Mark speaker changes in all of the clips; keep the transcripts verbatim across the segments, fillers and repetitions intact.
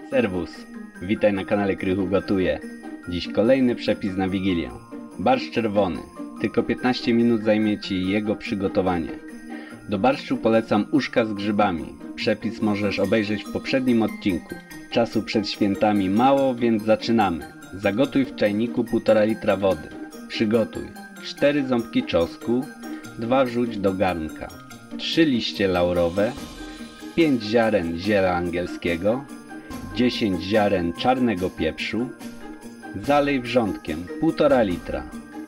Speaker 1: Serwus, witaj na kanale Krychu Gotuje. Dziś kolejny przepis na Wigilię. Barszcz czerwony. Tylko piętnaście minut zajmie Ci jego przygotowanie. Do barszczu polecam uszka z grzybami. Przepis możesz obejrzeć w poprzednim odcinku. Czasu przed świętami mało, więc zaczynamy. Zagotuj w czajniku półtora litra wody. Przygotuj cztery ząbki czosnku, dwa wrzuć do garnka, trzy liście laurowe, pięć ziaren ziela angielskiego, dziesięć ziaren czarnego pieprzu. Zalej wrzątkiem półtora litra.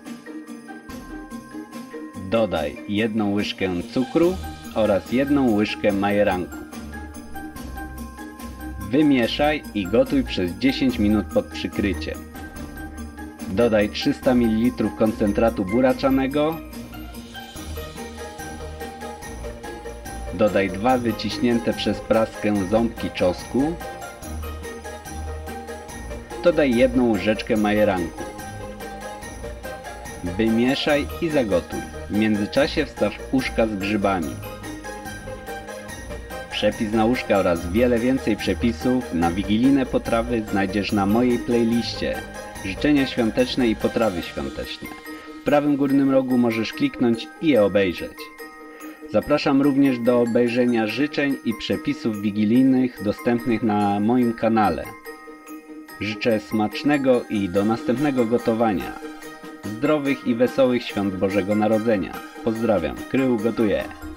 Speaker 1: Dodaj jedną łyżkę cukru oraz jedną łyżkę majeranku. Wymieszaj i gotuj przez dziesięć minut pod przykryciem. Dodaj trzysta mililitrów koncentratu buraczanego. Dodaj dwa wyciśnięte przez praskę ząbki czosnku. Dodaj jedną łyżeczkę majeranku. Wymieszaj i zagotuj. W międzyczasie wstaw uszka z grzybami. Przepis na uszka oraz wiele więcej przepisów na wigilijne potrawy znajdziesz na mojej playliście Życzenia świąteczne i potrawy świąteczne. W prawym górnym rogu możesz kliknąć i je obejrzeć. Zapraszam również do obejrzenia życzeń i przepisów wigilijnych dostępnych na moim kanale. Życzę smacznego i do następnego gotowania. Zdrowych i wesołych świąt Bożego Narodzenia. Pozdrawiam, Krychu Gotuje.